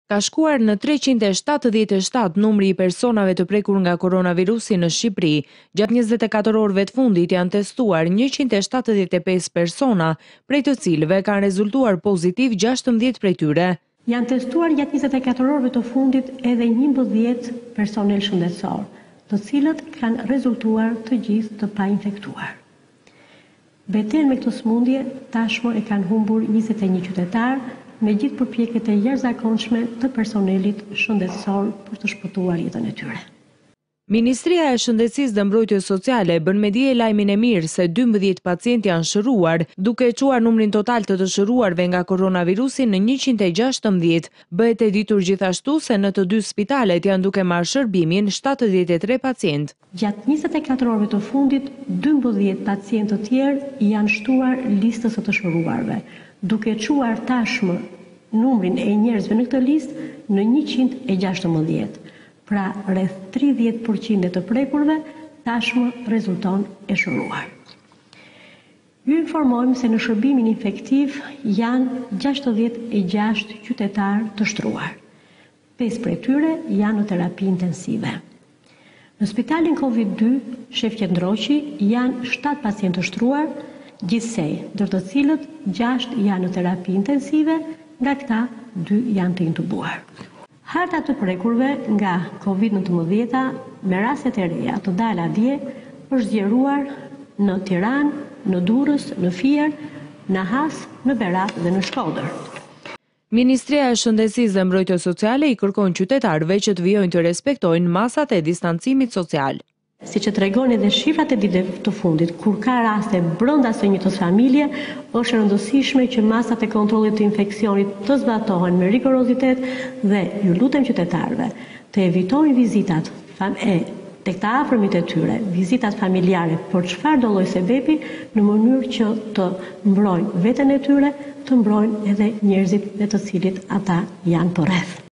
Ka shkuar në 377 numri i personave të prekur nga koronavirusi në Shqipëri. Gjatë 24 orëve të fundit janë testuar 175 persona, prej të cilëve kanë rezultuar pozitiv 16 prej tyre. Janë testuar gjatë 24 orëve të fundit edhe 11 personel shëndetësor, të cilët kanë rezultuar të gjithë të painfektuar. Betejën me këtë sëmundje tashmë e kanë humbur 21 qytetar, me gjithë përpjekjet e jashtëzakonshme të personelit shëndetësor për të shpëtuar jetën e tyre. Ministria e Shëndetësisë dhe Mbrojtjes Sociale bën me dije lajmin e mirë se 12 pacientë janë shëruar, duke çuar numrin total të shëruarve nga koronavirusi në 116. Bëhet e ditur gjithashtu se në të dy spitalet janë duke marrë shërbimin 73 pacientë. Gjatë 24 orëve të fundit, 12 pacientë të tjerë janë shtuar listës së të shëruarve, duke quar tashmë numrin e njerëzve në këtë listë në 116. Pra, rreth 30% të prekurve tashmë rezulton e shëruar. Ju informojmë se në shërbimin infektiv janë 66 qytetar të shtruar. 5 prej tyre janë në terapi intensive. Në spitalin COVID-2, Shef Qendroqi, janë 7 pacientë të shtruar, gjithsej, ndër të cilët 6 janë në terapi intensive, nga këta 2 janë të intubuar. Harta të prekurve nga COVID-19 me rastet e reja të dalë dje është zgjeruar në Tiranë, në Durrës, në Fier, në Has, në Berat dhe në Shkodër. Ministria e Shëndetësisë dhe Mbrojtjes Sociale i kërkon qytetarëve që të vijojnë të respektojnë masat e distancimit social. Si që tregon edhe shifrat e ditëve të fundit, kur ka raste brenda së një familje, është e rëndësishme që masat e kontrollit të infeksionit të zbatohen me rigorozitet dhe ju lutem qytetarëve të evitojnë vizitat tek të afërmit e tyre, vizitat familjare për çfarë do lloj sebepi, në mënyrë që të mbrojnë veten e tyre, të mbrojnë edhe njerëzit me të cilit ata janë përreth.